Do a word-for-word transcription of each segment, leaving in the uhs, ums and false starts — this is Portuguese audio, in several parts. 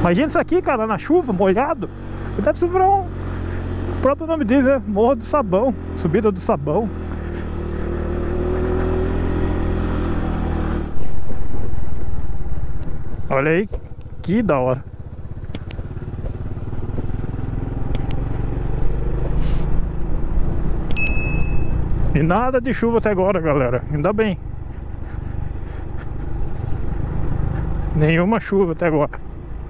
Imagina isso aqui, cara, na chuva, molhado. Deve ser pra um... O próprio nome diz, é Morro do Sabão, Subida do Sabão. Olha aí, que da hora. E nada de chuva até agora, galera, ainda bem. Nenhuma chuva até agora.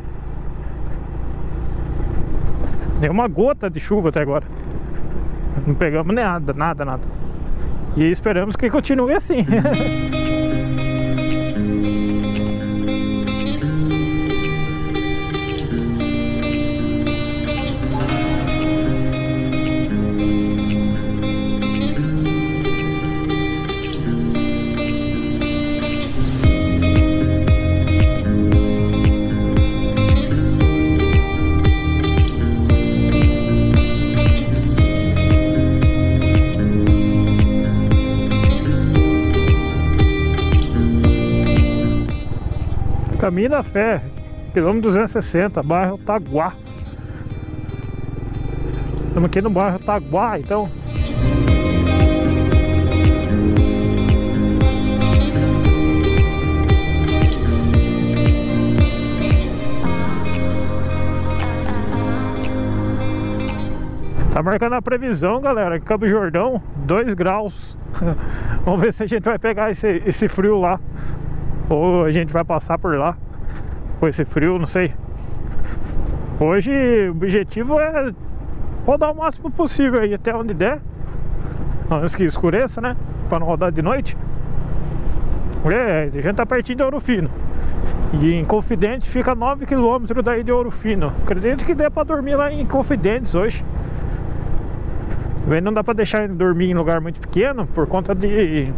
Nenhuma gota de chuva até agora. Não pegamos nada, nada, nada. E esperamos que continue assim. Caminho da Fé, quilômetro duzentos e sessenta, bairro Taguá. Estamos aqui no bairro Taguá, então. Tá marcando a previsão, galera, em Campos do Jordão, dois graus. Vamos ver se a gente vai pegar esse, esse frio lá, ou a gente vai passar por lá com esse frio, não sei. Hoje o objetivo é rodar o máximo possível aí, até onde der, antes que escureça, né? Pra não rodar de noite. É, a gente tá pertinho de Ouro Fino. E em Confidente fica nove quilômetros daí de Ouro Fino. Acredito que dê pra dormir lá em Confidentes hoje. Também não dá pra deixar ele dormir em lugar muito pequeno por conta de...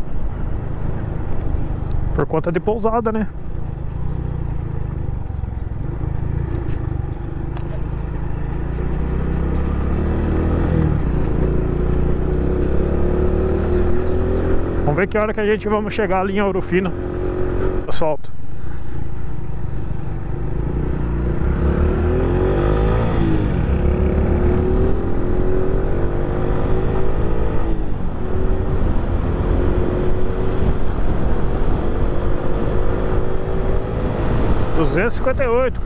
Por conta de pousada, né? Vamos ver que hora que a gente vamos chegar ali em Ouro Fino. Eu solto. duzentos e cinquenta e oito.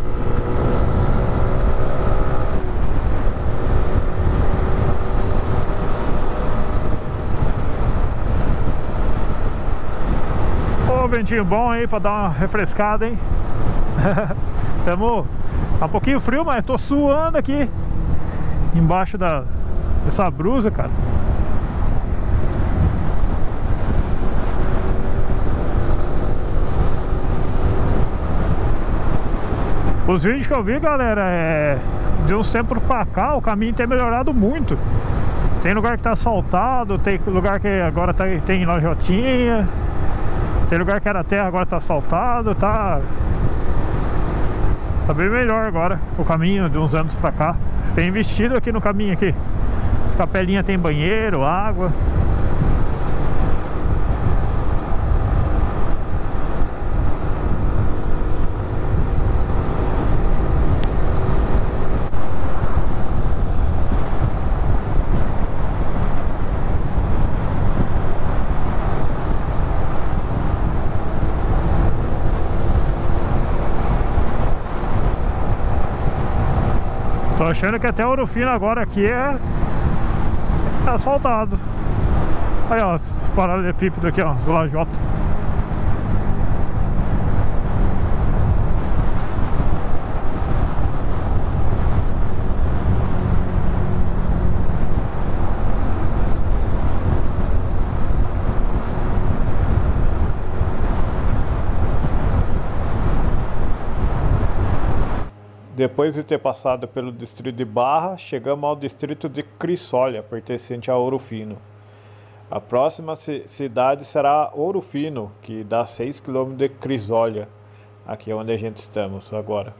Ô, ventinho bom aí pra dar uma refrescada, hein? Tamo... Tá um pouquinho frio, mas tô suando aqui embaixo da... dessa brusa, cara. Os vídeos que eu vi, galera, é... de uns tempos pra cá o caminho tem melhorado muito. Tem lugar que tá asfaltado, tem lugar que agora tá... tem lojotinha. Tem lugar que era terra, agora tá asfaltado, tá... Tá bem melhor agora o caminho de uns anos pra cá. Tem investido aqui no caminho aqui. As capelinhas tem banheiro, água. Tô achando que até Ouro Fino agora aqui é asfaltado. Aí, ó, os paralelepípedos aqui, ó, os lajotas. Depois de ter passado pelo distrito de Barra, chegamos ao distrito de Crisólia, pertencente a Ouro Fino. A próxima cidade será Ouro Fino, que dá seis quilômetros de Crisólia, aqui é onde a gente estamos agora.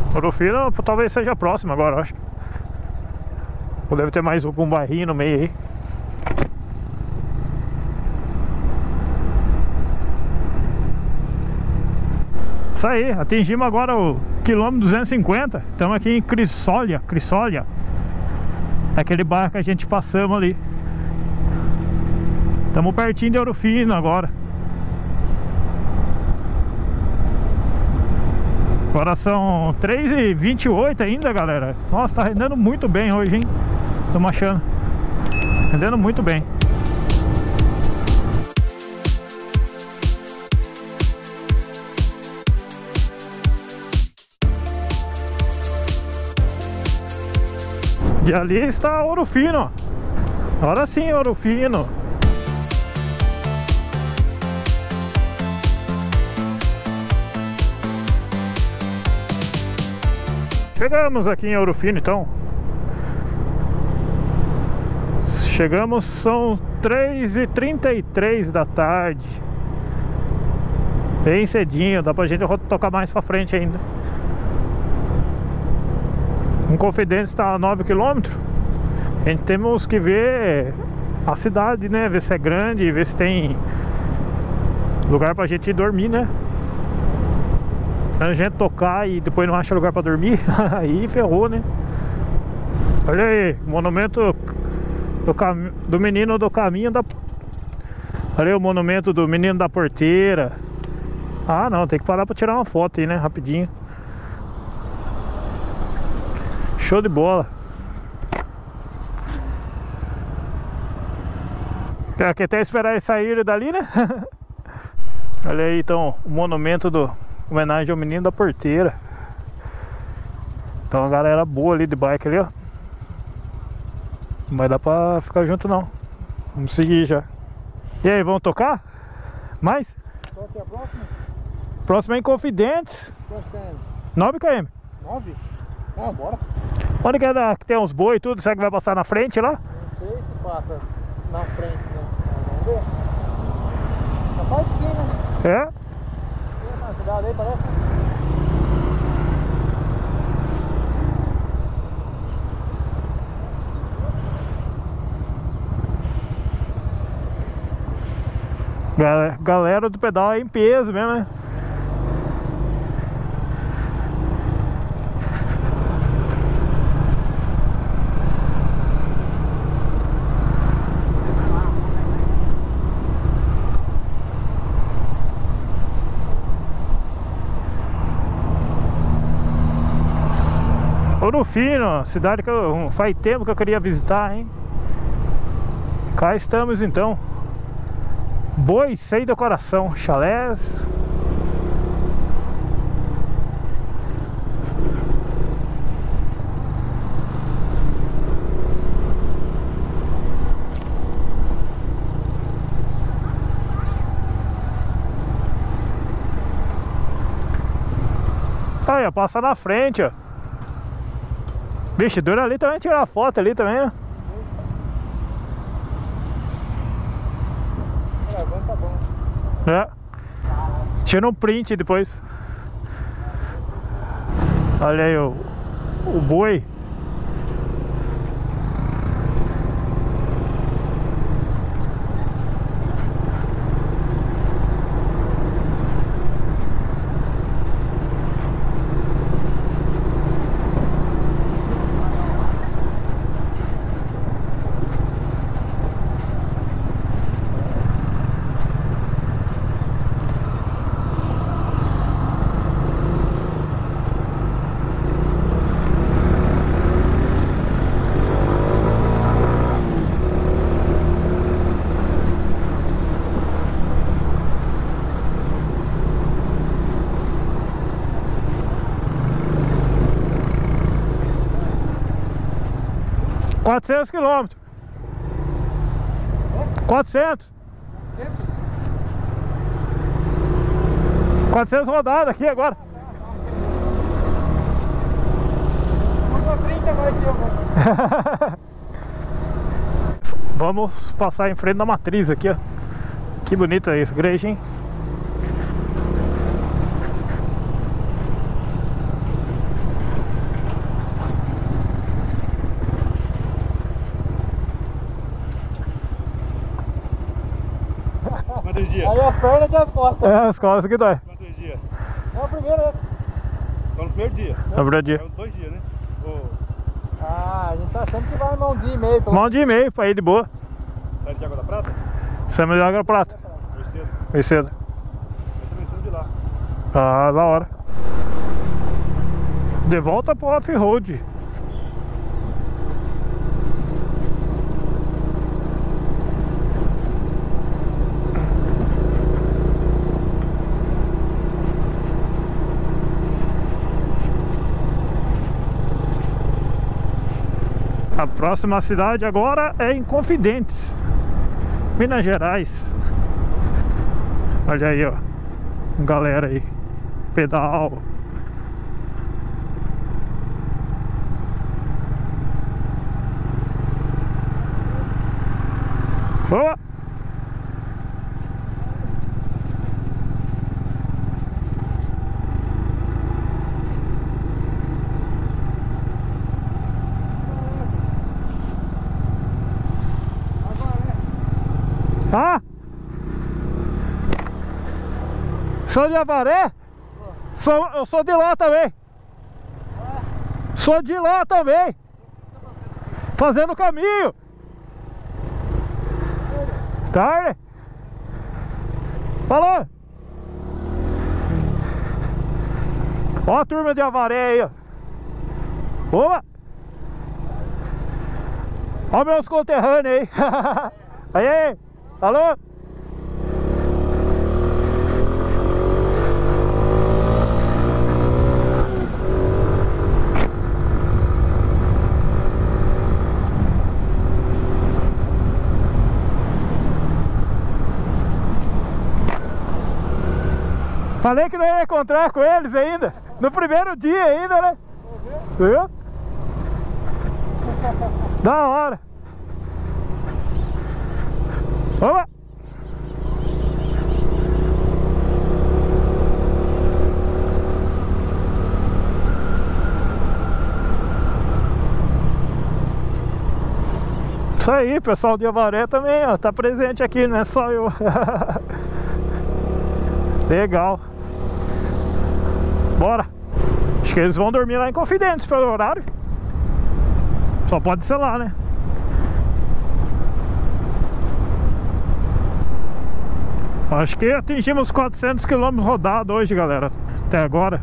Ouro Fino talvez seja próximo agora, eu acho. Ou deve ter mais algum bairrinho no meio aí. Isso aí, atingimos agora o quilômetro duzentos e cinquenta. Estamos aqui em Crisólia, Crisólia. Aquele bairro que a gente passamos ali. Estamos pertinho de Ouro Fino agora. Agora são três e vinte e oito ainda, galera. Nossa, tá rendendo muito bem hoje, hein? Estamos achando. Rendendo muito bem. E ali está Ouro Fino. Agora sim, Ouro Fino. Chegamos aqui em Ouro Fino, então. Chegamos, são três e trinta e três da tarde. Bem cedinho, dá pra gente tocar mais pra frente ainda. Inconfidente está a nove quilômetros. A gente temos que ver a cidade, né? Ver se é grande, ver se tem lugar pra gente dormir, né? A gente tocar e depois não acha lugar pra dormir, aí ferrou, né? Olha aí, monumento do, cam... do menino do caminho da... Olha aí o monumento do menino da porteira. Ah não, tem que parar pra tirar uma foto aí, né? Rapidinho. Show de bola. Aqui até esperar eles saírem dali, né? Olha aí então o monumento do homenagem ao menino da porteira. Então a galera boa ali de bike ali, ó. Não vai dar pra ficar junto não. Vamos seguir já. E aí, vamos tocar? Mais? Qual que é a próxima? Próxima é Inconfidentes. Quanto tem? nove quilômetros. nove? Ah, bora. Onde que, é da, que tem uns boi e tudo? Será que vai passar na frente lá? Não sei se passa na frente, né? Vamos ver. Capaz de sim, né? É? Tem uma cidade aí, parece. Galera, galera do pedal é em peso mesmo, né? Ouro Fino, cidade que eu, faz tempo que eu queria visitar, hein? Cá estamos então. Boi sem decoração, chalés. Aí, ó, passa na frente, ó. Bicho, dura ali também tirar foto ali também, né? Tá bom. É. Tira um print depois. Olha aí o, o boi. quatrocentos quilômetros. quatrocentos. quatrocentos rodadas aqui agora. trinta mais que eu. Vamos passar em frente da matriz aqui, ó. Que bonita essa igreja, hein? dias? Aí as pernas e as costas. É, as costas que dói. Quantos dias? É o primeiro esse. Só no primeiro dia. No primeiro dia. É uns dois dias, né? Ô, Ah, a gente tá achando que vai mão dia e meio. Pelo... Mão de e-mail pra ir de boa. sai de Água da Prata? Samba de Água Prata. Foi cedo. Foi cedo. Eu também sou de lá. Ah, da hora. De volta pro off-road. A próxima cidade agora é em Confidentes, Minas Gerais. Olha aí, ó. Galera aí. Pedal. Boa! Ah! Sou de Avaré? Sou, eu sou de lá também. Sou de lá também. Fazendo caminho. Tarde. Falou. Ó a turma de Avaré aí, ó. Boa. Ó meus conterrâneos aí. Aí, alô? Falei que não ia encontrar com eles ainda. No primeiro dia ainda, né? Viu? Da hora. Opa! Isso aí, pessoal de Avaré também, ó, tá presente aqui, não é só eu. Legal. Bora. Acho que eles vão dormir lá em Confidentes pelo horário. Só pode ser lá, né? Acho que atingimos quatrocentos quilômetros rodados hoje, galera. Até agora.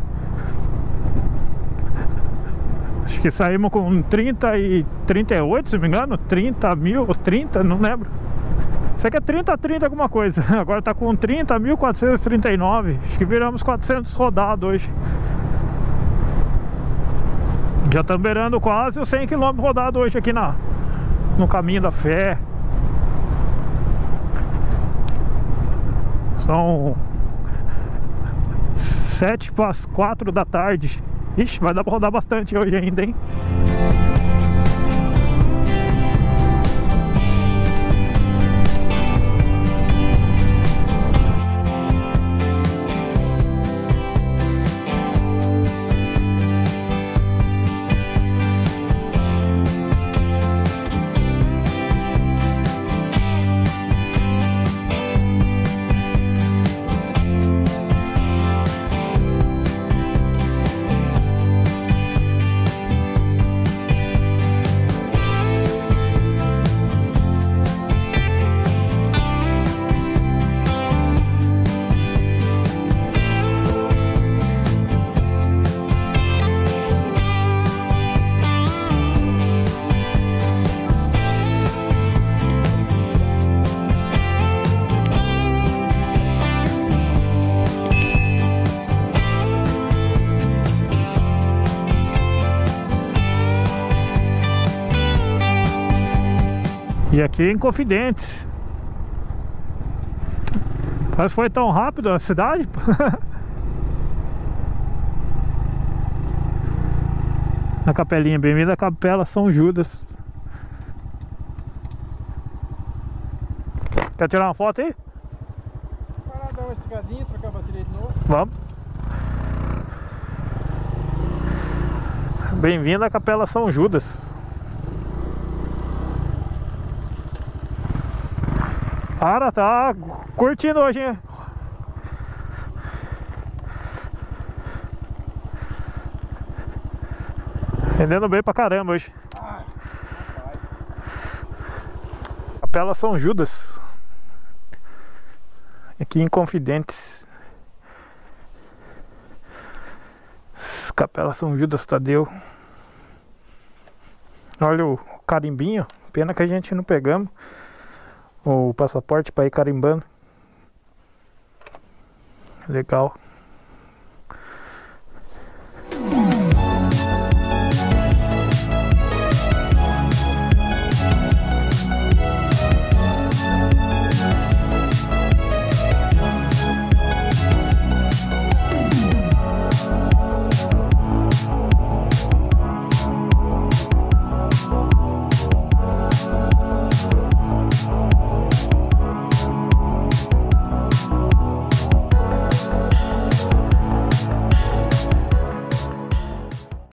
Acho que saímos com trinta e trinta e oito, se não me engano. trinta mil, ou trinta, não lembro. Isso aqui é trinta, trinta alguma coisa. Agora tá com trinta mil quatrocentos e trinta e nove. Acho que viramos quatrocentos rodados hoje. Já estamos beirando quase os cem quilômetros rodados hoje aqui na, no Caminho da Fé. São sete para as quatro da tarde. Ixi, vai dar para rodar bastante hoje ainda, hein? E aqui em Confidentes. Mas foi tão rápido a cidade. Na capelinha, bem-vindo à Capela São Judas. Quer tirar uma foto aí? Vai lá dar uma esticadinha, trocar a bateria de novo. Vamos. Bem-vindo à Capela São Judas. Cara, tá curtindo hoje, hein? Rendendo bem pra caramba hoje. Capela São Judas, aqui em Confidentes. Capela São Judas Tadeu. Olha o carimbinho. Pena que a gente não pegamos o passaporte para ir carimbando. Legal.